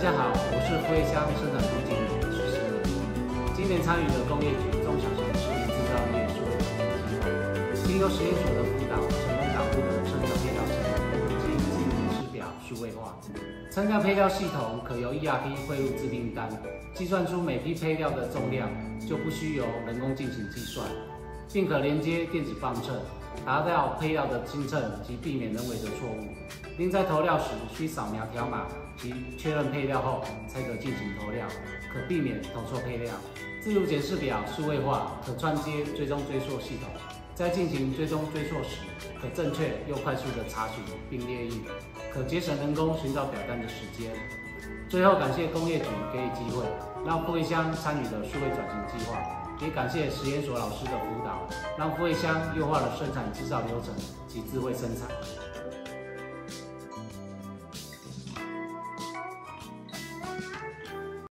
家好，我是富业乡生产部经理徐思明。今年参与了工业局中小型食品制造业数位转型计划，经由实验所的辅导，成功导入了称调配料系统及经营制表数位化。称调配料系统可由 ERP 汇入制订单，计算出每批配料的重量，就不需由人工进行计算，并可连接电子磅秤，达到配料的精称及避免人为的错误。另在投料时需扫描条码及确认配料后，才可进行投料，可避免投错配料。自如检视表数位化，可串接追踪追溯系统，在进行追踪追溯时，可正确又快速的查询并列印，可节省人工寻找表单的时间。最后感谢工业局给予机会，让富业乡参与了数位转型计划，也感谢实验所老师的辅导，让富业乡优化了生产制造流程及智慧生产。